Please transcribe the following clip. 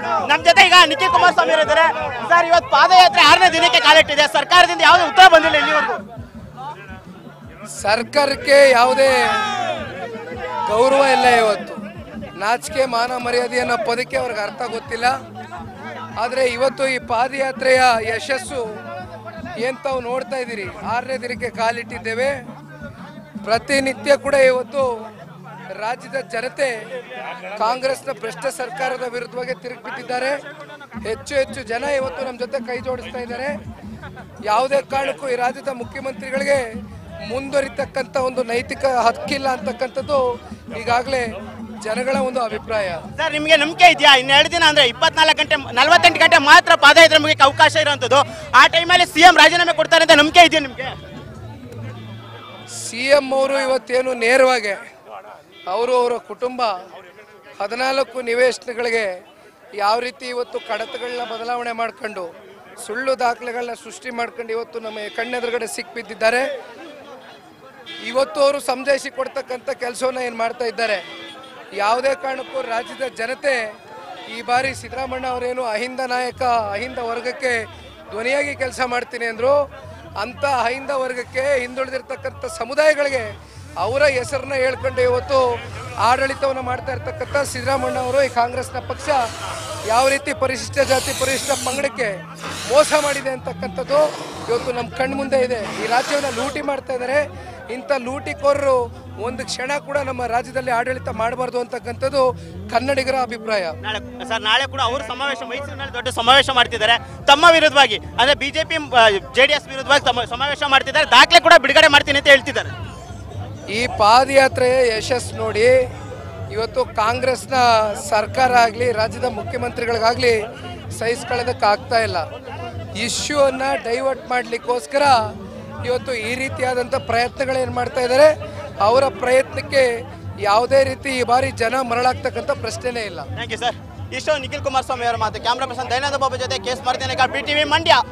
ನಮ್ಮ ಜೊತೆ ಈಗ ನಿಖಿಲ್ ಕುಮಾರಸ್ವಾಮಿ ಇದ್ದಾರೆ ಸರ್. ಇವತ್ತು ಪಾದಯಾತ್ರೆ 6ನೇ ದಿನಕ್ಕೆ ಕಾಲಿಟ್ಟಿದೆ. ಸರ್ಕಾರದಿಂದ ಯಾವುದೇ ಉತ್ತರ ಬಂದಿಲ್ಲ ಇಲ್ಲಿವರೆಗೂ. ಸರ್ಕಾರಕ್ಕೆ ಯಾವುದೇ ಗೌರವ ಇಲ್ಲ. ಇವತ್ತು ನಾಚಿಕೆ ಮಾನ ಮರ್ಯಾದೆ ಅನ್ನೋ ಪದಕ್ಕೆ ಅವ್ರಿಗೆ ಅರ್ಥ ಗೊತ್ತಿಲ್ಲ. ಆದರೆ ಇವತ್ತು ಈ ಪಾದಯಾತ್ರೆಯ ಯಶಸ್ಸು ಏನು ತಾವು ನೋಡ್ತಾ ಇದ್ದೀರಿ. 6ನೇ ದಿನಕ್ಕೆ ಕಾಲಿಟ್ಟಿದ್ದೇವೆ. ಪ್ರತಿನಿತ್ಯ ಕೂಡ ಇವತ್ತು ರಾಜ್ಯದ ಜನತೆ ಕಾಂಗ್ರೆಸ್ನ ಭ್ರಷ್ಟ ಸರ್ಕಾರದ ವಿರುದ್ಧವಾಗಿ ತಿರುಗಿಬಿಟ್ಟಿದ್ದಾರೆ. ಹೆಚ್ಚು ಹೆಚ್ಚು ಜನ ಇವತ್ತು ನಮ್ಮ ಜೊತೆ ಕೈ ಜೋಡಿಸ್ತಾ ಇದ್ದಾರೆ. ಯಾವುದೇ ಕಾರಣಕ್ಕೂ ಈ ರಾಜ್ಯದ ಮುಖ್ಯಮಂತ್ರಿಗಳಿಗೆ ಮುಂದುವರಿತಕ್ಕಂಥ ಒಂದು ನೈತಿಕ ಹಕ್ಕಿಲ್ಲ ಅಂತಕ್ಕಂಥದ್ದು ಈಗಾಗಲೇ ಜನಗಳ ಒಂದು ಅಭಿಪ್ರಾಯ. ಸರ್, ನಿಮಗೆ ನಂಬಿಕೆ ಇದೆಯಾ? ಇನ್ನೆರಡು ದಿನ ಅಂದ್ರೆ 24 ಗಂಟೆ 48 ಗಂಟೆ ಮಾತ್ರ ಪಾದಯಾತ್ರೆ ಮುಗಿಯಕ್ಕೆ ಅವಕಾಶ ಇರುವಂಥದ್ದು. ಆ ಟೈಮಲ್ಲಿ ಸಿಎಂ ರಾಜೀನಾಮೆ ಕೊಡ್ತಾರೆ ಅಂತ ನಂಬಿಕೆ ಇದೆಯಾ ನಿಮಗೆ? ಸಿಎಂ ಅವರು ಇವತ್ತೇನು ನೇರವಾಗಿ ಅವರ ಕುಟುಂಬ 14 ನಿವೇಶನಗಳಿಗೆ ಯಾವ ರೀತಿ ಇವತ್ತು ಕಡತಗಳನ್ನ ಬದಲಾವಣೆ ಮಾಡ್ಕೊಂಡು ಸುಳ್ಳು ದಾಖಲೆಗಳನ್ನ ಸೃಷ್ಟಿ ಮಾಡ್ಕೊಂಡು ಇವತ್ತು ನಮ್ಮ ಕಣ್ಣೆದುರುಗಡೆ ಸಿಕ್ಬಿದ್ದಿದ್ದಾರೆ. ಇವತ್ತು ಅವರು ಸಮಜಾಯಿಸಿ ಕೊಡ್ತಕ್ಕಂಥ ಕೆಲಸವನ್ನು ಏನು ಮಾಡ್ತಾ ಇದ್ದಾರೆ. ಯಾವುದೇ ಕಾರಣಕ್ಕೂ ರಾಜ್ಯದ ಜನತೆ ಈ ಬಾರಿ ಸಿದ್ದರಾಮಣ್ಣ ಅವರೇನು ಅಹಿಂದ ನಾಯಕ, ಅಹಿಂದ ವರ್ಗಕ್ಕೆ ಧ್ವನಿಯಾಗಿ ಕೆಲಸ ಮಾಡ್ತೀನಿ ಅಂದರು. ಅಂಥ ಅಹಿಂದ ವರ್ಗಕ್ಕೆ ಹಿಂದುಳಿದಿರ್ತಕ್ಕಂಥ ಸಮುದಾಯಗಳಿಗೆ ಅವರ ಹೆಸರನ್ನ ಹೇಳ್ಕೊಂಡು ಇವತ್ತು ಆಡಳಿತವನ್ನು ಮಾಡ್ತಾ ಇರ್ತಕ್ಕಂಥ ಸಿದ್ದರಾಮಣ್ಣ ಅವರು ಈ ಕಾಂಗ್ರೆಸ್ನ ಪಕ್ಷ ಯಾವ ರೀತಿ ಪರಿಶಿಷ್ಟ ಜಾತಿ ಪರಿಶಿಷ್ಟ ಪಂಗಡಕ್ಕೆ ಮೋಸ ಮಾಡಿದೆ ಅಂತಕ್ಕಂಥದ್ದು ಇವತ್ತು ನಮ್ಮ ಕಣ್ಣು ಮುಂದೆ ಇದೆ. ಈ ರಾಜ್ಯವನ್ನು ಲೂಟಿ ಮಾಡ್ತಾ ಇದ್ದಾರೆ. ಇಂಥ ಲೂಟಿಕೋರರು ಒಂದು ಕ್ಷಣ ಕೂಡ ನಮ್ಮ ರಾಜ್ಯದಲ್ಲಿ ಆಡಳಿತ ಮಾಡಬಾರ್ದು ಅಂತಕ್ಕಂಥದ್ದು ಕನ್ನಡಿಗರ ಅಭಿಪ್ರಾಯ. ನಾಳೆ ಕೂಡ ಅವರು ಸಮಾವೇಶ ಮೈಸೂರಿನಲ್ಲಿ ದೊಡ್ಡ ಸಮಾವೇಶ ಮಾಡ್ತಿದ್ದಾರೆ ತಮ್ಮ ವಿರುದ್ಧವಾಗಿ, ಅಂದ್ರೆ ಬಿಜೆಪಿ JDS ವಿರುದ್ಧವಾಗಿ ಸಮಾವೇಶ ಮಾಡ್ತಿದ್ದಾರೆ. ದಾಖಲೆ ಕೂಡ ಬಿಡುಗಡೆ ಮಾಡ್ತೀನಿ ಅಂತ ಹೇಳ್ತಿದ್ದಾರೆ. ಈ ಪಾದಯಾತ್ರೆಯ ಯಶಸ್ಸು ನೋಡಿ ಇವತ್ತು ಕಾಂಗ್ರೆಸ್ನ ಸರ್ಕಾರ ಆಗಲಿ ರಾಜ್ಯದ ಮುಖ್ಯಮಂತ್ರಿಗಳಿಗಾಗಲಿ ಸಹಿಸ್ಕೊಳ್ಳೋದಕ್ಕೆ ಆಗ್ತಾ ಇಲ್ಲ. ಇಶ್ಯೂವನ್ನು ಡೈವರ್ಟ್ ಮಾಡಲಿಕ್ಕೋಸ್ಕರ ಇವತ್ತು ಈ ರೀತಿಯಾದಂಥ ಪ್ರಯತ್ನಗಳೇನು ಮಾಡ್ತಾ ಇದ್ದಾರೆ. ಅವರ ಪ್ರಯತ್ನಕ್ಕೆ ಯಾವುದೇ ರೀತಿ ಈ ಬಾರಿ ಜನ ಮರಳಾಗ್ತಕ್ಕಂಥ ಪ್ರಶ್ನೆನೇ ಇಲ್ಲ. Thank you sir. ಇಷ್ಟು ನಿಖಿಲ್ ಕುಮಾರಸ್ವಾಮಿ ಅವರ ಮಾತು. ಕ್ಯಾಮ್ರಾ ಪರ್ಸನ್ ದಯಾನಂದ ಬಾಬು ಜೊತೆ ಕೇಸ್ ಮಾಡ್ತೇನೆ, BTV ಮಂಡ್ಯ.